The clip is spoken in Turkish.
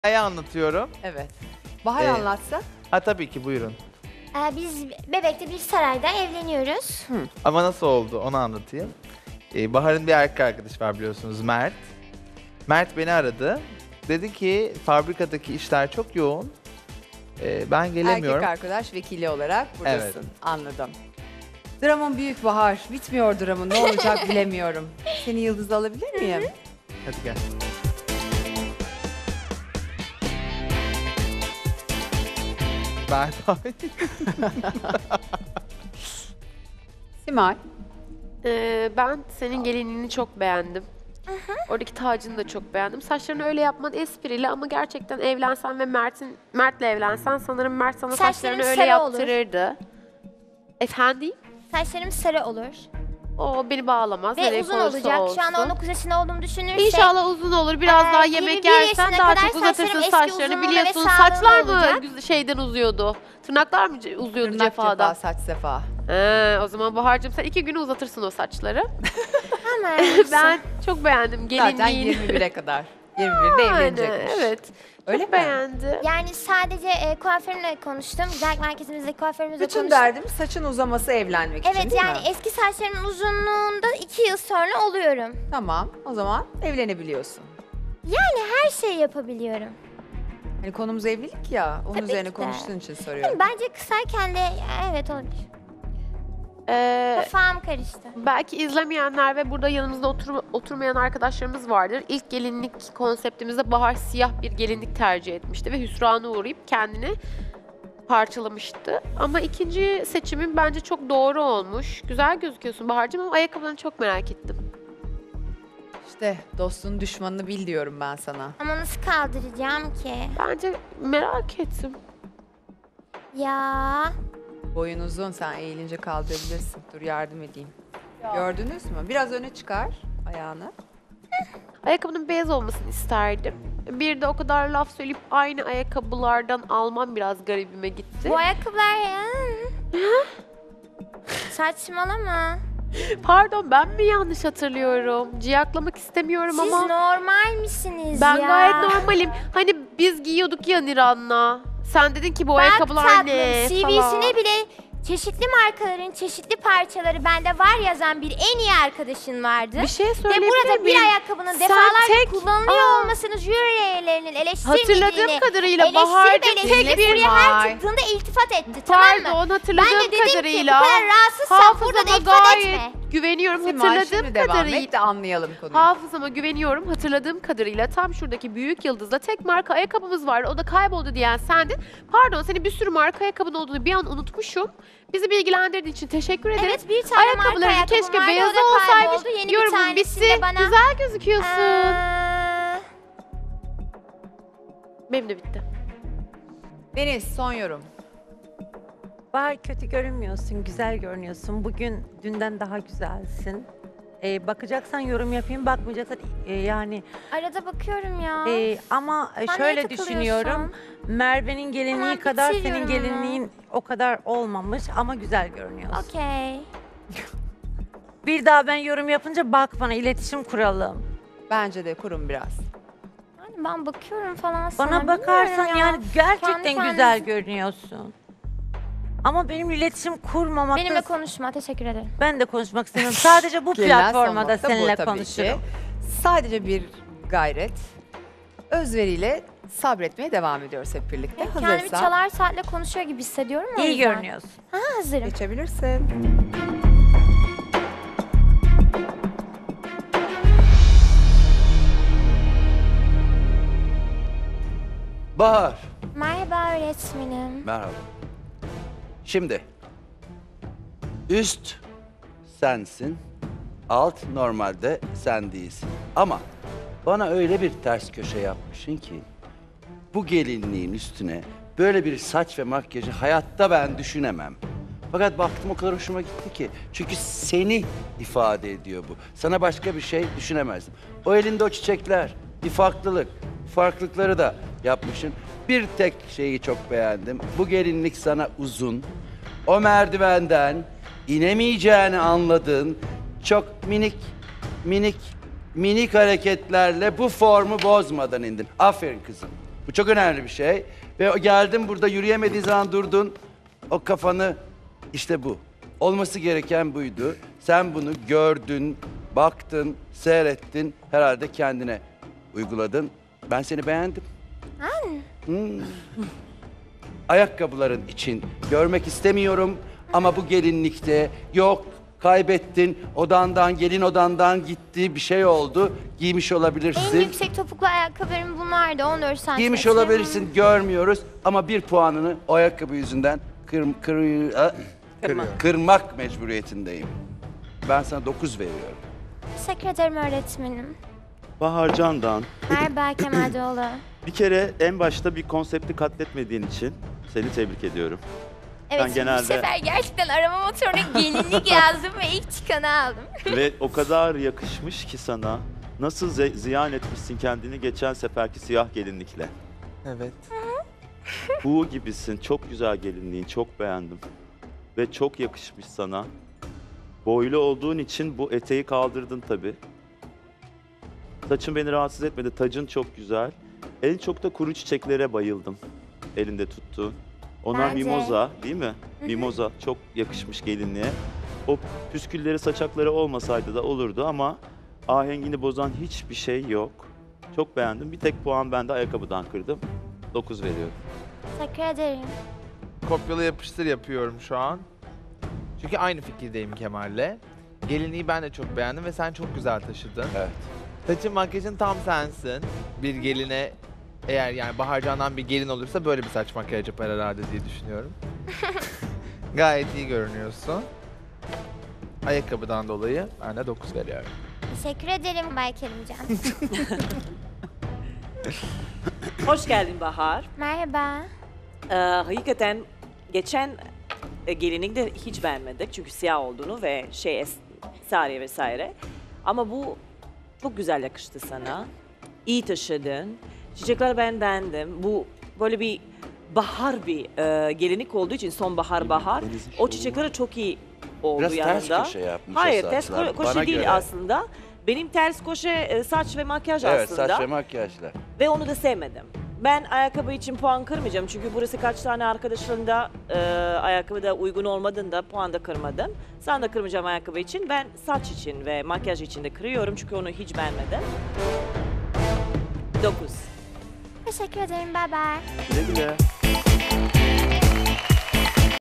hikaye anlatıyorum. Evet. Bahar anlatsa. Ha tabii ki buyurun. Biz Bebek'te bir sarayda evleniyoruz. Ama nasıl oldu onu anlatayım. Bahar'ın bir erkek arkadaşı var biliyorsunuz, Mert. Mert beni aradı. Dedi ki fabrikadaki işler çok yoğun. Ben gelemiyorum. Erkek arkadaş vekili olarak buradasın. Evet. Anladım. Dramın büyük Bahar. Bitmiyor dramın. Ne olacak bilemiyorum. Seni Yıldız'la alabilir miyim? Hadi gel. Ben Simay. Ben senin gelinliğini çok beğendim. Oradaki tacını da çok beğendim. Saçlarını öyle yapman esprili ama gerçekten evlensen ve Mert'le evlensen sanırım Mert sana Saçlarım saçlarını öyle sarı olur. yaptırırdı. Efendim? Saçlarım sarı olur. O beni bağlamaz. Ve Nereye uzun olursa olacak. olsun. Şu anda 19 yaşında olduğumu düşünürsek. İnşallah uzun olur. Biraz daha 21 yemek yersen yaşına daha kadar çok uzatırsın saçlarım eski saçlarını. uzunluğunda Biliyorsun ve sağlıklı saçlar mı olacak. şeyden uzuyordu? Tırnaklar mı uzuyordu Tırnak cefada? cefa, saç sefa. O zaman Bahar'cığım sen 2 güne uzatırsın o saçları. Ama Ben çok beğendim Zaten gelinliğini. 21'e kadar. 21'de evlenecekmiş. Evet. Öyle Çok mi? beğendi. yani sadece kuaförümle konuştum. Güzellik merkezimizdeki kuaförümüzle Bütün konuştum. derdim saçın uzaması evlenmek için Evet değil yani mi? eski saçlarımın uzunluğunda 2 yıl sonra oluyorum. Tamam. O zaman evlenebiliyorsun. Yani her şeyi yapabiliyorum. Hani konumuz evlilik ya. Onun Tabii üzerine ki de. konuştuğun için soruyorum. Yani bence kısayken de evet olabilir. Kafam karıştı. Belki izlemeyenler ve burada yanımızda oturmayan arkadaşlarımız vardır. İlk gelinlik konseptimizde Bahar siyah bir gelinlik tercih etmişti ve hüsrana uğrayıp kendini parçalamıştı. Ama ikinci seçimin bence çok doğru olmuş. Güzel gözüküyorsun Bahar'cığım ama ayakkabılarını çok merak ettim. İşte dostun düşmanını bil diyorum ben sana. Ama nasıl kaldıracağım ki? Bence merak ettim. Ya Boyun uzun, sen eğilince kaldırabilirsin. Dur yardım edeyim. Gördünüz mü? Biraz öne çıkar ayağını. Ayakkabının beyaz olmasını isterdim. Bir de o kadar laf söyleyip aynı ayakkabılardan almam biraz garibime gitti. bu ayakkabılar ya. Saçmalama. Pardon ben mi yanlış hatırlıyorum? Ciyaklamak istemiyorum Siz ama normal misiniz ben ya? gayet normalim. Hani biz giyiyorduk ya Niran'la. Sen dedin ki bu ayakkabılar tatlım, ne CV'sine falan. bile çeşitli markaların çeşitli parçaları bende var yazan bir en iyi arkadaşın vardı. Bir şey Ve söyleyebilir burada bir miyim? ayakkabının Sen defalarca tek- kullanılıyor olmasını jüri üyelerinin eleştirmediğini, Hatırladığım kadarıyla Bahar'cığım tek bir buraya her çıktığında iltifat etti, tamam mı? Pardon Ben hatırladığım de dedim kadarıyla. ki bu kadar rahatsızsan burada da hafızama iltifat gayet etme. güveniyorum. Simay Hatırladığım şimdi devam kadarıyla. et de anlayalım konuyu. Hafızama güveniyorum. Hatırladığım kadarıyla tam şuradaki büyük yıldızla tek marka ayakkabımız vardı. O da kayboldu diyen sendin. Pardon senin bir sürü marka ayakkabın olduğunu bir an unutmuşum. Bizi bilgilendirdiğin için teşekkür ederim. Evet bir tane marka Ayakkabıların ayakkabım keşke vardı, beyazı o da olsaymış. kayboldu. Yeni bir Yorumun tanesini bitti. de bana... Güzel gözüküyorsun. Aa, Benim de bitti. Deniz son yorum. Bahar kötü görünmüyorsun, güzel görünüyorsun. Bugün dünden daha güzelsin. Bakacaksan yorum yapayım, bakmayacaksan yani arada bakıyorum ya. ama Sen şöyle neye takılıyorsun? düşünüyorum. Merve'nin gelinliği Hemen kadar bitiriyorum senin onu. gelinliğin o kadar olmamış ama güzel görünüyorsun. Okey. Bir daha ben yorum yapınca bak bana, iletişim kuralım. Bence de kurun biraz. Yani ben bakıyorum falan sana. Bana bakarsan bilmiyorum ya. yani gerçekten Kendi güzel kendinize- görünüyorsun. Ama benimle iletişim kurmamakta Benimle konuşma, teşekkür ederim. ben de konuşmak istemiyorum. Sadece bu Gelinen platformda son nokta bu seninle tabii konuşurum. ki. Sadece bir gayret, özveriyle sabretmeye devam ediyoruz hep birlikte. Kendimi Hazırsan çalar saatle konuşuyor gibi hissediyorum o İyi yüzden. görünüyorsun. Ha, hazırım. geçebilirsin. Bahar. Merhaba öğretmenim. Merhaba. Şimdi üst sensin, alt normalde sen değilsin. Ama bana öyle bir ters köşe yapmışsın ki bu gelinliğin üstüne böyle bir saç ve makyajı hayatta ben düşünemem. Fakat baktım o kadar hoşuma gitti ki. Çünkü seni ifade ediyor bu. Sana başka bir şey düşünemezdim. O elinde o çiçekler, bir farklılık. Farklılıkları da yapmışsın. Bir tek şeyi çok beğendim. Bu gelinlik sana uzun. O merdivenden inemeyeceğini anladın. Çok minik hareketlerle bu formu bozmadan indin. Aferin kızım. Bu çok önemli bir şey. Ve geldin burada yürüyemediğin zaman durdun. O kafanı işte bu. Olması gereken buydu. Sen bunu gördün, baktın, seyrettin. Herhalde kendine uyguladın. Ben seni beğendim. Ayakkabıların için görmek istemiyorum ama bu gelinlikte yok, kaybettin, odandan, gelin odandan gitti, bir şey oldu, giymiş En olabilirsin. yüksek topuklu ayakkabılarım bunlardı 14 santimetre. Giymiş olabilirsin, görmüyoruz ama bir puanını o ayakkabı yüzünden kırmak mecburiyetindeyim. Ben sana 9 veriyorum. Teşekkür ederim öğretmenim. Bahar Can'dan Merhaba Kemal Doğulu. bir kere en başta bir konsepti katletmediğin için seni tebrik ediyorum. Evet, Ben genelde- bu sefer gerçekten arama motoruna gelinlik yazdım ve ilk çıkanı aldım. Ve o kadar yakışmış ki sana. Nasıl ziyan etmişsin kendini geçen seferki siyah gelinlikle. Evet. Bu gibisin. Çok güzel gelinliğin. Çok beğendim. Ve çok yakışmış sana. Boylu olduğun için bu eteği kaldırdın tabii. Saçın beni rahatsız etmedi. Tacın çok güzel. En çok da kuru çiçeklere bayıldım. Elinde tuttuğun. Onlar Bence. mimoza değil mi? Mimoza çok yakışmış gelinliğe. O püskülleri saçakları olmasaydı da olurdu ama ahengini bozan hiçbir şey yok. Çok beğendim. Bir tek puan ben de ayakkabıdan kırdım. 9 veriyorum. Teşekkür ederim. Kopyala yapıştır yapıyorum şu an. Çünkü aynı fikirdeyim Kemal'le. Gelinliği ben de çok beğendim ve sen çok güzel taşıdın. Evet. Saçın makyajın tam sensin. Bir geline eğer yani Bahar Can'dan bir gelin olursa böyle bir saç makyaj yapar herhalde diye düşünüyorum. Gayet iyi görünüyorsun. Ayakkabıdan dolayı ben de 9 veriyorum. Teşekkür ederim Bay Kerimcan. Hoş geldin Bahar. Merhaba. Hakikaten geçen gelinlikte hiç beğenmedik çünkü siyah olduğunu ve vesaire vesaire. Ama bu çok güzel yakıştı sana. İyi taşıdın. Çiçekler ben beğendim. Bu böyle bir bahar bir gelinlik olduğu için sonbahar bahar. O çiçekleri çok iyi oldu Biraz yanında. ters köşe yapmış Hayır o ters saçlar. köşe Bana değil göre. aslında. Benim ters köşe saç ve makyaj Evet, aslında. saç ve makyajla. Ve onu da sevmedim. Ben ayakkabı için puan kırmayacağım çünkü burası kaç tane arkadaşların da ayakkabıda uygun olmadığında puan da kırmadım. Sen de kırmayacağım ayakkabı için. Ben saç için ve makyaj için de kırıyorum çünkü onu hiç beğenmedim. 9. Teşekkür ederim. Bye bye. Güle güle.